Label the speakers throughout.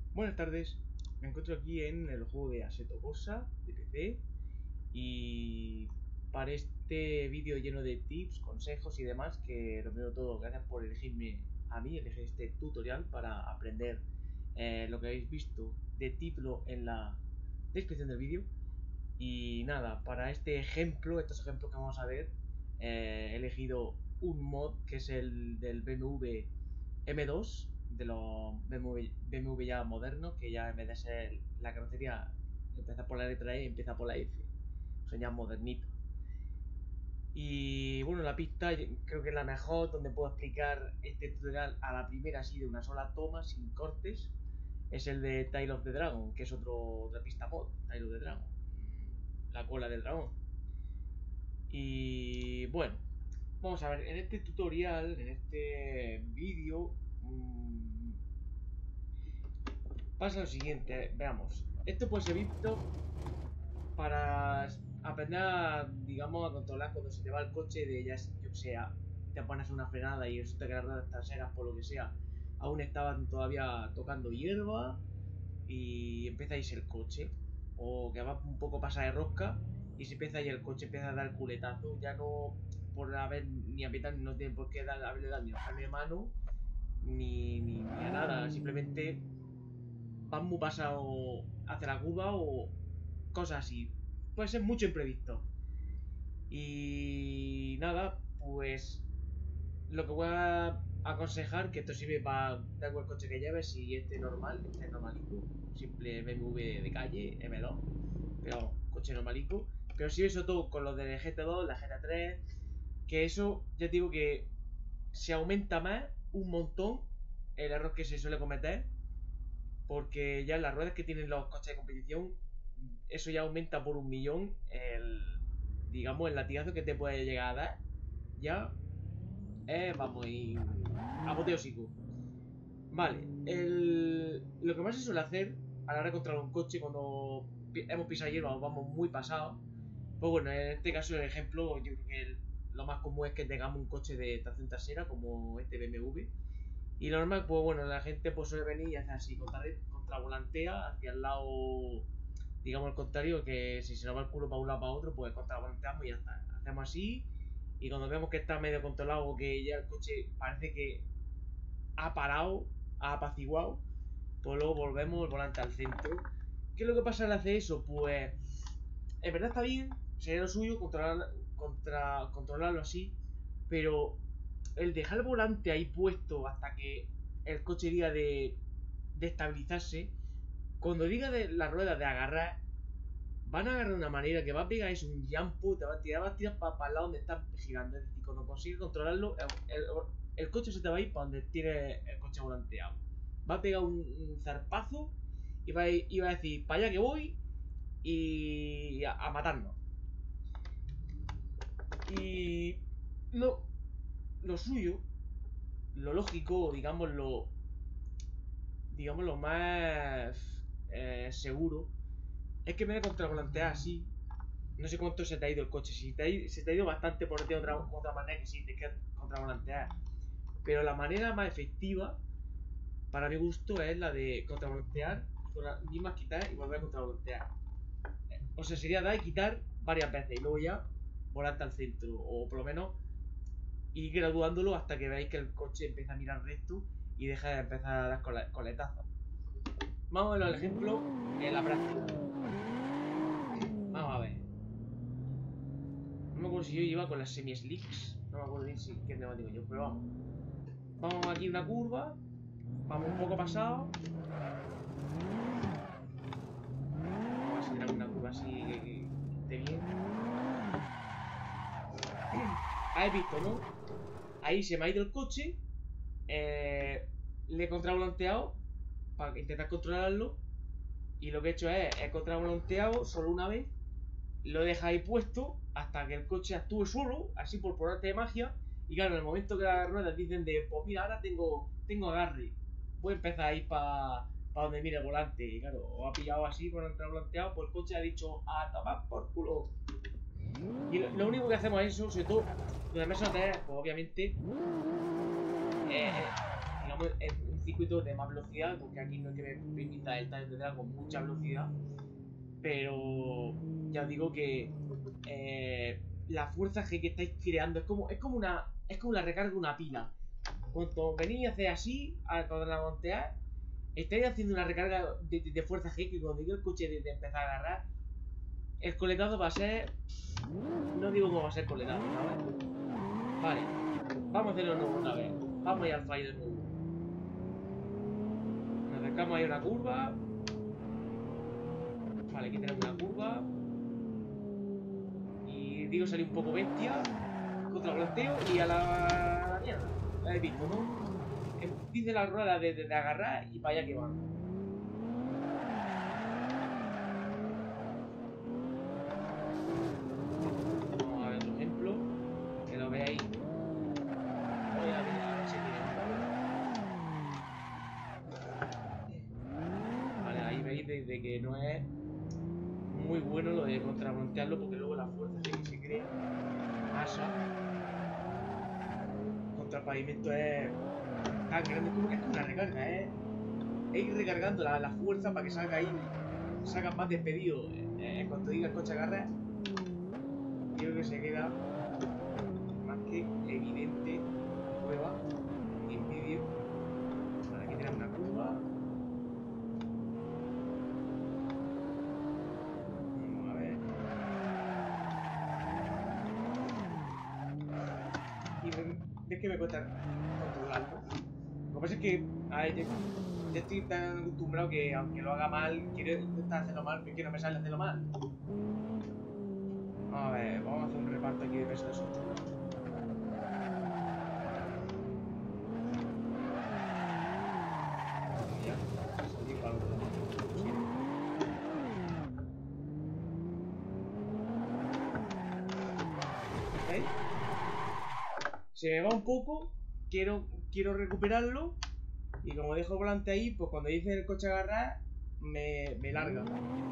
Speaker 1: Buenas tardes, me encuentro aquí en el juego de Assetto Corsa de PC y para este vídeo lleno de tips, consejos y demás, que lo primero de todo, gracias por elegirme a mí, elegir este tutorial para aprender lo que habéis visto de título en la descripción del vídeo. Y nada, para este ejemplo, estos ejemplos que vamos a ver, he elegido un mod que es el del BMW M2, de los BMW ya modernos, que ya en vez de ser la carrocería empieza por la letra E, empieza por la F. Son ya modernitos. Y bueno, la pista creo que es la mejor, donde puedo explicar este tutorial a la primera así de una sola toma, sin cortes. Es el de Tail of the Dragon, que es otra pista mod, Tail of the Dragon. La cola del dragón. Y bueno, vamos a ver, en este tutorial, en este vídeo, pasa lo siguiente, veamos. Esto puede ser visto para aprender a, digamos, a controlar cuando se te va el coche de ya, yo que sé, te pones una frenada y resulta que las ruedas traseras, por lo que sea, aún estaban todavía tocando hierba y empieza a irse el coche. O que va un poco pasada de rosca y se empieza a ir el coche, empieza a dar culetazo, ya no por haber ni apretar, no tiene por qué haberle dado ni a freno de mano, ni a nada, simplemente van muy pasado hacia la curva o cosas así. Puede ser mucho imprevisto. Y nada, pues lo que voy a aconsejar, que esto sirve para dar el coche que lleves, si este normal, este es normalito, simple BMW de calle, M2, pero coche normalico. Pero sirve sobre todo con los del GT2, la GT3, que eso ya te digo que se aumenta más un montón el error que se suele cometer, porque ya en las ruedas que tienen los coches de competición, eso ya aumenta por 1.000.000 digamos, el latigazo que te puede llegar a dar. Ya vamos, y apoteósico. Vale, lo que más se suele hacer a la hora de controlar un coche cuando hemos pisado hierba o vamos muy pasados, pues bueno, en este caso el ejemplo, yo creo que lo más común es que tengamos un coche de tracción trasera como este BMW. Y lo normal, pues bueno, la gente pues suele venir y hace así, contravolantea hacia el lado, digamos al contrario, que si se nos va el culo para un lado para otro, pues contravolanteamos y ya está. Hacemos así, y cuando vemos que está medio controlado o que ya el coche parece que ha parado, ha apaciguado, pues luego volvemos el volante al centro. ¿Qué es lo que pasa al hacer eso? Pues en verdad está bien, sería lo suyo controlarlo así, pero el dejar el volante ahí puesto hasta que el coche diga de estabilizarse, cuando diga de las ruedas de agarrar, van a agarrar de una manera que va a pegar es un jump, te va a tirar para el lado donde están girando. Es decir, cuando consigues controlarlo, el coche se te va a ir para donde tiene el coche volanteado. Va a pegar un zarpazo y va a decir, para allá que voy y a matarnos. Y lo suyo, lo lógico, digamos lo más seguro, es que me de contravolantear así. No sé cuánto se te ha ido el coche. Si se te ha ido bastante, por de otra manera que sí, te quedas contravolantear. Pero la manera más efectiva, para mi gusto, es la de contravolantear, con las mismas quitar y volver a contravolantear. O sea, sería dar y quitar varias veces y luego ya volante al centro. O por lo menos ir graduándolo hasta que veáis que el coche empieza a mirar recto y deja de empezar a dar coletazos. Vamos a ver el ejemplo en la práctica. Vamos a ver. No me acuerdo si yo iba con las semi-slicks. No me acuerdo bien si qué neumático yo, pero vamos. Vamos aquí una curva. Vamos un poco pasado. Vamos a hacer una curva así que esté bien. Habéis visto, ¿no? Ahí se me ha ido el coche. Le he contravolanteado para intentar controlarlo. Y lo que he hecho es, he contravolanteado solo una vez. Lo deja ahí puesto hasta que el coche actúe solo, así por arte de magia. Y claro, en el momento que las ruedas dicen de, pues mira, ahora tengo agarre, voy a empezar a ir para donde mire el volante. Y claro, o ha pillado así con el volanteado, pues el coche ha dicho, a tomar por culo. Y lo único que hacemos es eso, sobre todo, donde me pues obviamente, lo estamos en un circuito de más velocidad, porque aquí no es que me permita el Time Trial con mucha velocidad, pero ya os digo que la fuerza G que estáis creando es como la recarga de una pila. Cuando venís a hacer así, cuando la monteáis, estáis haciendo una recarga de fuerza G que cuando diga el coche de empezar a agarrar, el coletazo va a ser... No digo cómo va a ser coletazo, ¿sabes? Vale, vamos a hacerlo de nuevo otra vez. Vamos a ir al fallo de nuevo. Nos acercamos ahí a una curva. Vale, aquí tenemos una curva. Y digo, salí un poco bestia. Contra volanteo y a la mierda. La he visto, ¿no? Dice la rueda de agarrar y para allá que van. Vamos a ver otro ejemplo. Que lo veáis. Voy a ver si tiene un... Vale, ahí veis de que no es muy bueno lo de contravoltearlo, porque luego la fuerza que se crea masa contra el pavimento es tan grande como que es una recarga, es ir recargando la fuerza para que salga ahí, salga más despedido. Cuando diga el coche agarra, creo que se queda más que evidente la prueba en vídeo. Vale, aquí tenemos una curva. Vamos a ver. Y ves que me cuesta controlarlo. Lo que pasa es que, a ver, ya estoy tan acostumbrado que aunque lo haga mal, quiero intentar hacerlo mal, pero es que no me sale hacerlo mal. A ver, vamos a hacer un reparto aquí de peso de software. Ya, salir para el otro lado. ¿Veis? Se me va un poco, quiero recuperarlo. Y como dejo el volante ahí, pues cuando dice el coche agarrar, me larga.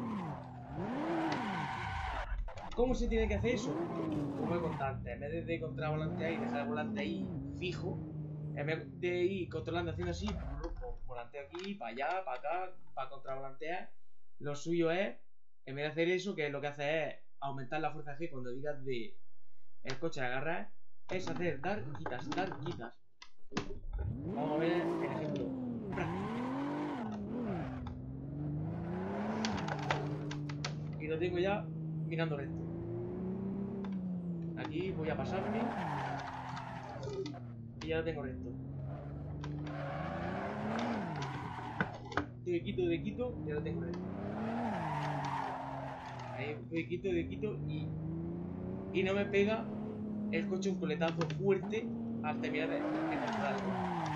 Speaker 1: ¿Cómo se tiene que hacer eso? Como he contado antes, en vez de controlar el volante ahí, dejar el volante ahí fijo, en vez de ir controlando haciendo así, volante aquí, para allá, para acá, para contravolantear, lo suyo es, en vez de hacer eso, que lo que hace es aumentar la fuerza G cuando digas de el coche agarrar, es hacer dar, quitas, dar, quitas. Vamos a ver el ejemplo práctico. Y lo tengo ya mirando recto. Aquí voy a pasarme y ya lo tengo recto. De quito, ya lo tengo recto. Ahí de quito y no me pega el coche un coletazo fuerte al terminar de controlarlo.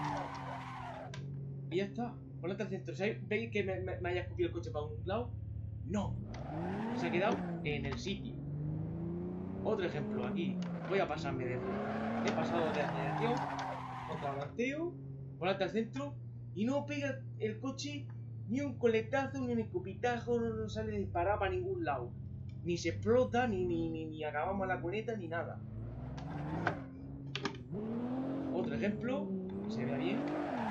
Speaker 1: Y ya está. Volante al centro. ¿Veis que me haya escupido el coche para un lado? No. Se ha quedado en el sitio. Otro ejemplo aquí. Voy a pasarme de rueda. He pasado de aceleración, contravolanteo, volante al centro y no pega el coche ni un coletazo, ni un escupitajo, no sale disparado para ningún lado. Ni se explota, ni acabamos la cuneta, ni nada. Otro ejemplo, que se vea bien.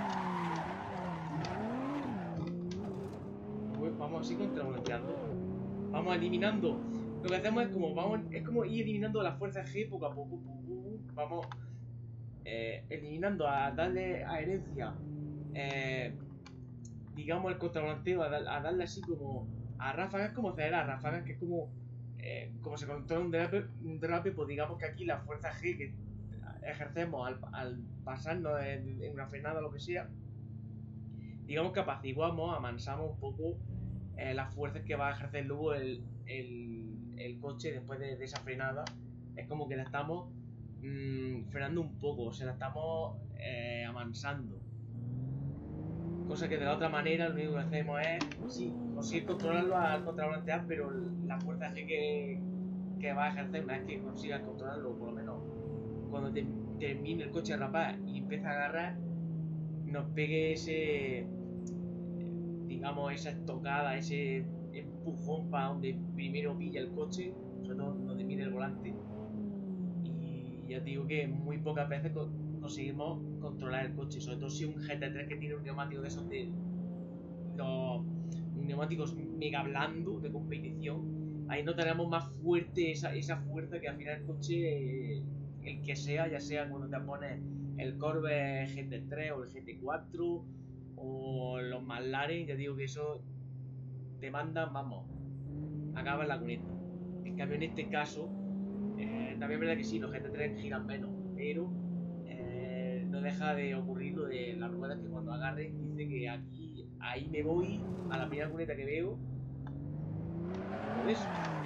Speaker 1: Pues vamos así contravolanteando. Vamos eliminando. Lo que hacemos es como ir eliminando la fuerza G poco a poco. Vamos eliminando, a darle adherencia, digamos, el contravolanteo, a darle así como a ráfagas, como acelerar ráfagas, que es como se controla un derrape, pues digamos que aquí la fuerza G que ejercemos al pasarnos en una frenada o lo que sea, digamos que apaciguamos, amansamos un poco las fuerzas que va a ejercer luego el coche después de esa frenada. Es como que la estamos frenando un poco, o sea, la estamos amansando. Cosa que de la otra manera lo único que hacemos es, sí, conseguir controlarlo al contravolantear, pero la fuerza G que va a ejercer una vez que consigas controlarlo, por lo menos cuando termine el coche de rapar y empieza a agarrar, nos pegue ese, digamos, esa estocada, ese empujón para donde primero pilla el coche, sobre todo donde mire el volante. Y ya te digo que muy pocas veces conseguimos controlar el coche, sobre todo si un GT3 que tiene un neumático de esos de los neumáticos mega blandos de competición, ahí notaremos más fuerte esa fuerza que al final el coche, el que sea, ya sea cuando te pones el Corvette GT3 o el GT4 o los McLaren, ya digo que eso te mandan, vamos, acaba en la cuneta. En cambio, en este caso, también es verdad que sí, los GT3 giran menos, pero no deja de ocurrir lo de las ruedas que cuando agarren dice que aquí, ahí me voy a la primera cuneta que veo. ¿Lo ves?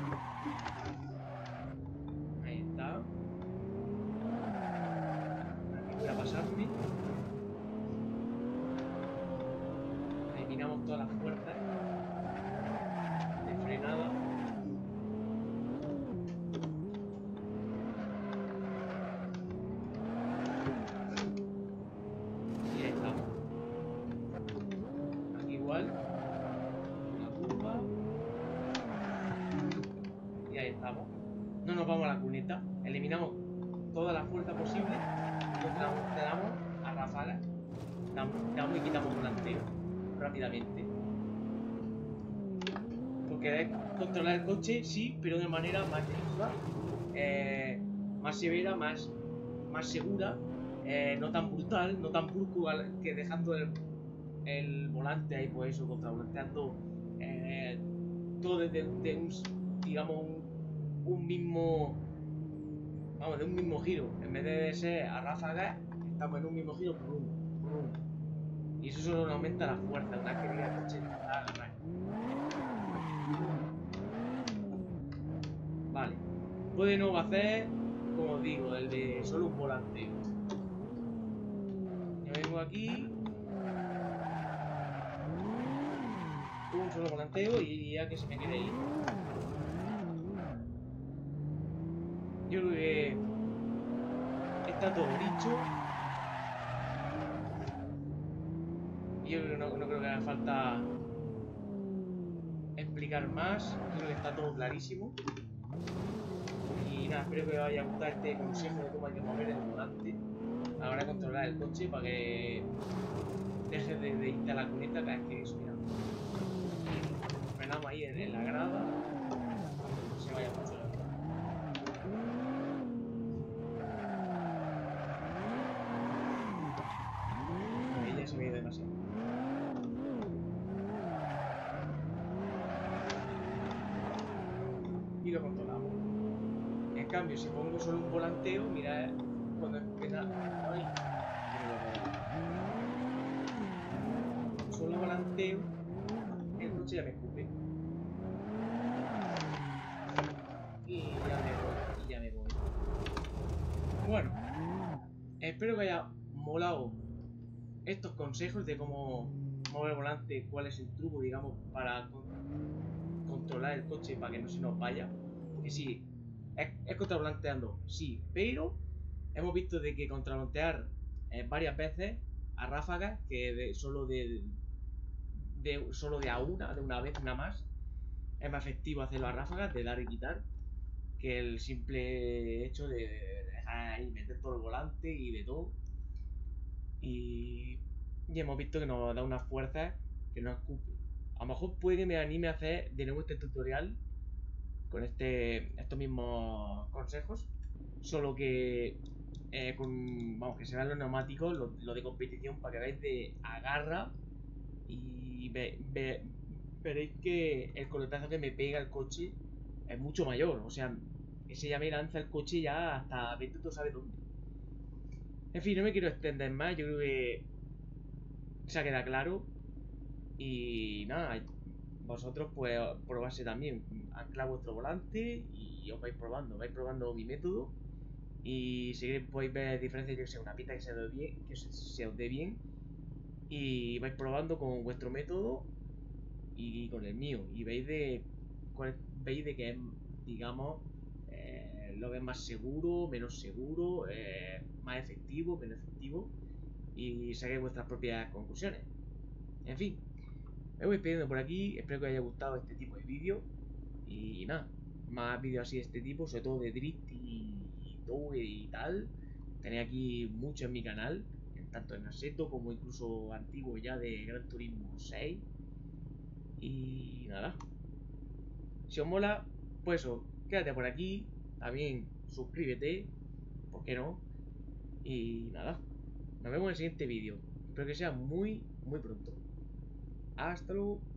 Speaker 1: Ahí está. Aquí voy a pasarme. Eliminamos todas las fuerzas de frenada. Y ahí estamos. Aquí igual. Una curva. Y ahí estamos. No nos vamos a la cuneta. Eliminamos toda la fuerza posible. Y le damos a ráfagas. Damos y quitamos volanteo rápidamente. Porque es controlar el coche, sí, pero de manera más rígida, más severa, más segura, no tan brutal, no tan brusco, que dejando el volante ahí, pues eso, contravolanteando todo desde un, digamos, un mismo, vamos, de un mismo giro. En vez de ser a ráfagas, estamos en un mismo giro, brum, brum. Y eso solo aumenta la fuerza, una vez que diga el coche a agarrar. Vale. Puede no hacer, como os digo, el de solo un volante. Yo vengo aquí. Un solo volanteo y ya que se me quiere ir. Yo creo que está todo dicho. Y yo creo que no creo que haga falta explicar más. Creo que está todo clarísimo. Y nada, espero que os haya gustado este consejo de cómo hay que mover el volante a la hora de controlar el coche para que dejes de irte a la cuneta cada vez que eso, mira. Frenamos ahí en la grada. No se vaya mucho la grada. Ahí ya se ve demasiado. Y lo controlamos. En cambio, si pongo solo un volanteo, mira cuando empieza. ¡Ay! Solo volanteo, el coche ya me escupe. Y ya me voy. Bueno, espero que haya molado estos consejos de cómo mover el volante, cuál es el truco, digamos, para controlar el coche para que no se nos vaya. Que sí, es contravolanteando, sí, pero hemos visto de que contravolantear varias veces a ráfagas, que solo de de una vez, una más, es más efectivo hacerlo a ráfagas, de dar y quitar, que el simple hecho de dejar ahí, meter todo el volante y de todo. Y hemos visto que nos da una fuerza que nos escupe. A lo mejor puede que me anime a hacer de nuevo este tutorial con estos mismos consejos, solo que vamos, que se vean los neumáticos, lo de competición, para que veáis de agarra y veréis que el coletazo que me pega el coche es mucho mayor. O sea, ese ya me lanza el coche ya hasta vete tú sabes dónde. En fin, no me quiero extender más, yo creo que se ha quedado claro. Y nada, vosotros pues probarse también, anclar vuestro volante y os vais probando mi método. Y si podéis ver diferencias, yo que sé, una pista que se os dé bien, os dé bien. Y vais probando con vuestro método y con el mío. Y veis de que es, digamos, lo que es más seguro, menos seguro, más efectivo, menos efectivo. Y saquéis vuestras propias conclusiones. En fin, me voy despidiendo por aquí. Espero que os haya gustado este tipo de vídeo. Y nada, más vídeos así de este tipo, sobre todo de drift y todo y tal. Tenéis aquí mucho en mi canal, tanto en Assetto como incluso antiguo ya de Gran Turismo 6. Y nada, si os mola, pues eso, quédate por aquí, también suscríbete, ¿por qué no? Y nada, nos vemos en el siguiente vídeo. Espero que sea muy, muy pronto. Hasta luego.